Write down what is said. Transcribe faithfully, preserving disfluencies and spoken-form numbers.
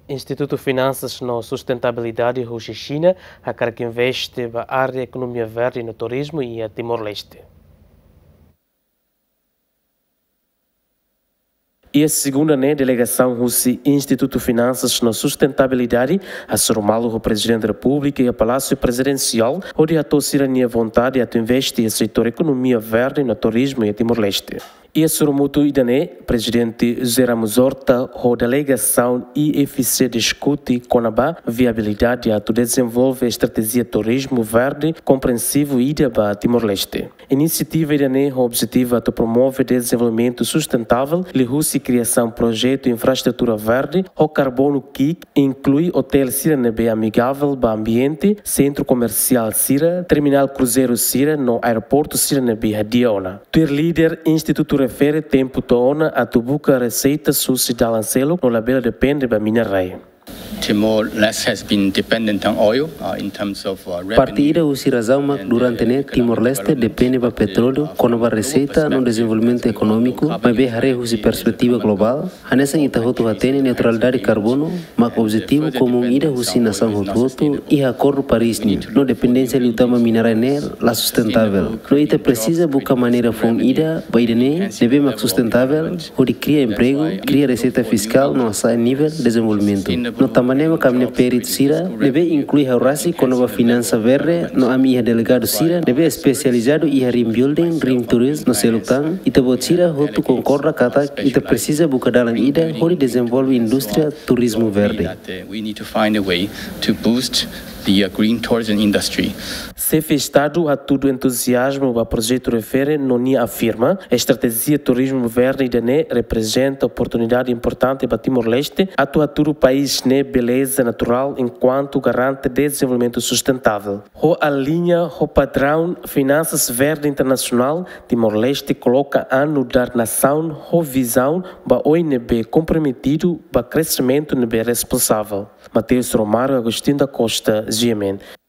Instituto Finanças na Sustentabilidade Rússia China, a cara que investe na área economia verde no turismo e a Timor-Leste. E a segunda né, delegação russa Instituto Finanças na Sustentabilidade, a Soromalo, o Presidente da República e a Palácio Presidencial, onde a cidadania vontade a investir no setor economia verde no turismo e a Timor-Leste. E a Soromuto Idané, Presidente José Ramos Horta, a delegação I F C discute com a viabilidade a desenvolver a estratégia turismo verde compreensivo e da Timor-Leste. Iniciativa Idané, o objetivo é promover desenvolvimento sustentável, e a criação de projeto de infraestrutura verde, o carbono que inclui hotel Siranebe amigável para o ambiente, centro comercial Sira, terminal cruzeiro Sira no aeroporto Siranebe Hadiona. Ter líder Instituto refere tempo toona a tubuca receita suicida lancelo no labelo depende da minerai. Timor-Leste has been dependent on oil uh, in terms of uh, revenue. Partida usi razão durante né Timor-Leste depende do petróleo com a receita no desenvolvimento econômico, mas bem hare usi perspectiva global. Hanessa ita hotu hatene neutralidade carbono, mas objetivo comum ida usi nação hotu e acordo Paris ni, no dependência de utama mineral la sustentável. No ita precisa buscar maneira fom ida, baidene deve mais sustentável, onde cria emprego, cria receita fiscal no asa nível de desenvolvimento. No tamanho que a perit Sira deve incluir a raça com a finança verde, no amiga delegado Sira deve especializado em rim building, rim tourism no Selutang, e tabo Sira hotu concorda kata e te precisa buscar dalam ida onde desenvolve indústria turismo verde. We need to find a way to boost the uh, green tourism industry. Se festado a tudo entusiasmo o projeto refere, Noni afirma, a estratégia turismo verde Idané representa oportunidade importante para Timor-Leste, atua todo o país né beleza natural enquanto garante desenvolvimento sustentável. O alinha o padrão finanças verde internacional, Timor-Leste coloca a dar nação o visão para o O N B comprometido para crescimento N B responsável. Mateus Romário, Agostinho da Costa, G M N.